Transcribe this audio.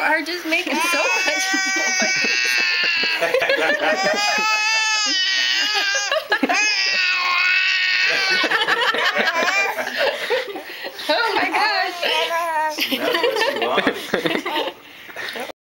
are just making so much noise. Oh my gosh. That's what she wants.